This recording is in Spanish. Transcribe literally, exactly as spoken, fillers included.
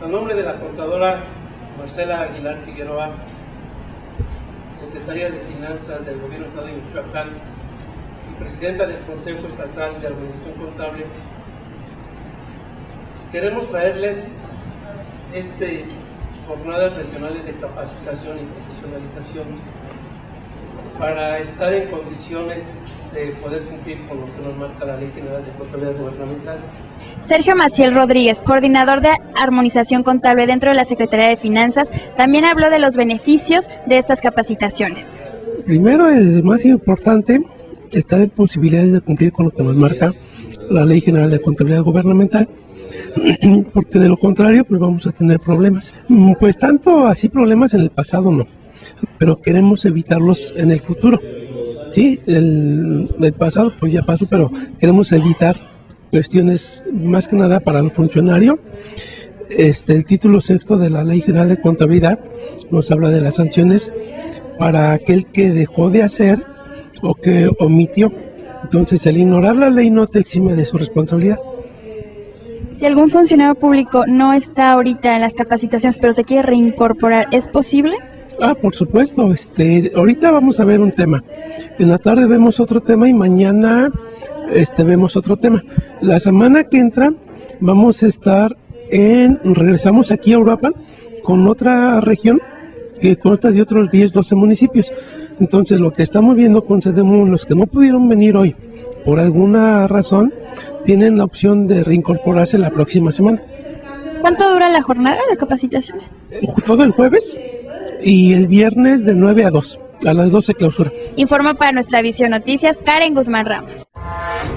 A nombre de la contadora Marcela Aguilar Figueroa, secretaria de Finanzas del Gobierno del Estado de Michoacán y presidenta del Consejo Estatal de Armonización Contable, queremos traerles este jornadas regionales de capacitación y profesionalización para estar en condiciones de poder cumplir con lo que nos marca la Ley General de Contabilidad Gubernamental. Sergio Maciel Rodríguez, coordinador de armonización contable dentro de la Secretaría de Finanzas, también habló de los beneficios de estas capacitaciones. Primero, el más importante, estar en posibilidades de cumplir con lo que nos marca la Ley General de Contabilidad Gubernamental, porque de lo contrario pues vamos a tener problemas. Pues tanto así problemas en el pasado no, pero queremos evitarlos en el futuro. Sí, el, el pasado pues ya pasó, pero queremos evitar cuestiones más que nada para el funcionario. Este, el título sexto de la Ley General de Contabilidad nos habla de las sanciones para aquel que dejó de hacer o que omitió. Entonces, el ignorar la ley no te exime de su responsabilidad. Si algún funcionario público no está ahorita en las capacitaciones, pero se quiere reincorporar, ¿es posible? Ah, por supuesto. Este, ahorita vamos a ver un tema. En la tarde vemos otro tema y mañana este, vemos otro tema. La semana que entra vamos a estar en, regresamos aquí a Uruapan con otra región que consta de otros diez, doce municipios. Entonces, lo que estamos viendo con Sedemún, los que no pudieron venir hoy por alguna razón, tienen la opción de reincorporarse la próxima semana. ¿Cuánto dura la jornada de capacitación? Todo el jueves y el viernes de nueve a dos. A las doce clausura. Informa para Nuestra Visión Noticias, Karen Guzmán Ramos.